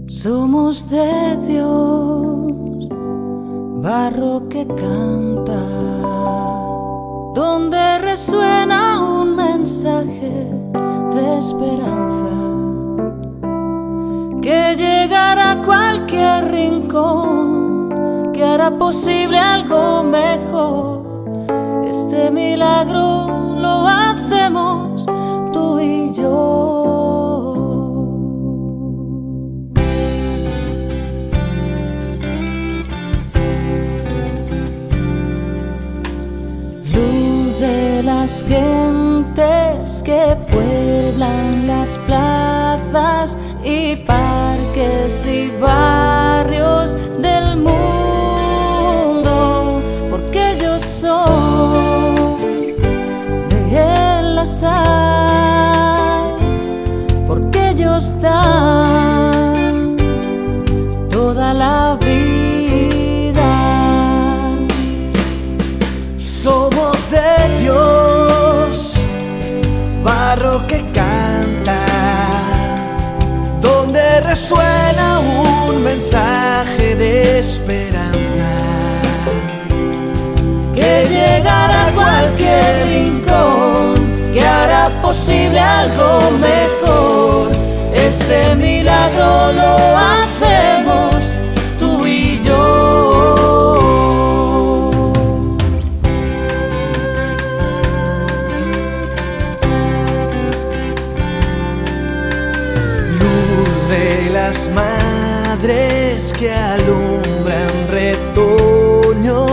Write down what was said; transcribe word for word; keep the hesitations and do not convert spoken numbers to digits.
Somos de Dios, barro que canta, donde resuena un mensaje de esperanza, que llegará a cualquier rincón, que hará posible algo mejor. Este milagro lo hacemos tú y yo. Las gentes que pueblan las plazas y parques y barrios del mundo, porque yo soy de la sal, porque ellos dan toda la vida. Somos de Dios, barro que canta, donde resuena un mensaje de esperanza, que llegará a cualquier rincón, que hará posible algo mejor. Este milagro lo hacemos tú y yo. Las madres que alumbran retoños